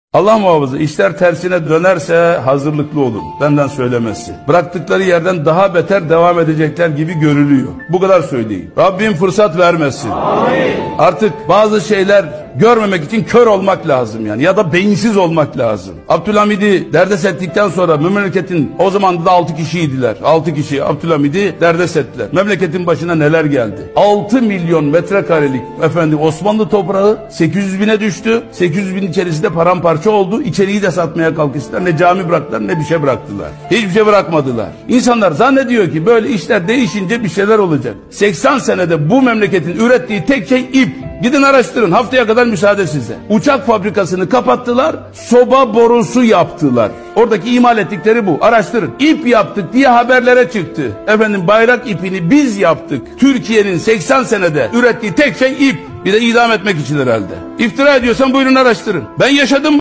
Allah muhafaza işler tersine dönerse hazırlıklı olun. Benden söylemesi. Bıraktıkları yerden daha beter devam edecekler gibi görülüyor. Bu kadar söyleyeyim. Rabbim fırsat vermesin. Amin. Artık bazı şeyler görmemek için kör olmak lazım yani. Ya da beyinsiz olmak lazım. Abdülhamid'i derdest ettikten sonra memleketin o zaman da 6 kişiydiler. 6 kişi Abdülhamid'i derdest ettiler. Memleketin başına neler geldi? 6 milyon metrekarelik Osmanlı toprağı 800 bine düştü. 800 bin içerisinde paramparça oldu. İçeriği de satmaya kalkıştılar. Ne cami bıraktılar ne bir şey bıraktılar. Hiçbir şey bırakmadılar. İnsanlar zannediyor ki böyle işler değişince bir şeyler olacak. 80 senede bu memleketin ürettiği tek şey ip. Gidin araştırın, haftaya kadar müsaade size. Uçak fabrikasını kapattılar, soba borusu yaptılar. Oradaki imal ettikleri bu. Araştırın. İp yaptık diye haberlere çıktı. Bayrak ipini biz yaptık. Türkiye'nin 80 senede ürettiği tek şey ip. Bir de idam etmek için herhalde. İftira ediyorsan buyurun araştırın. Ben yaşadım.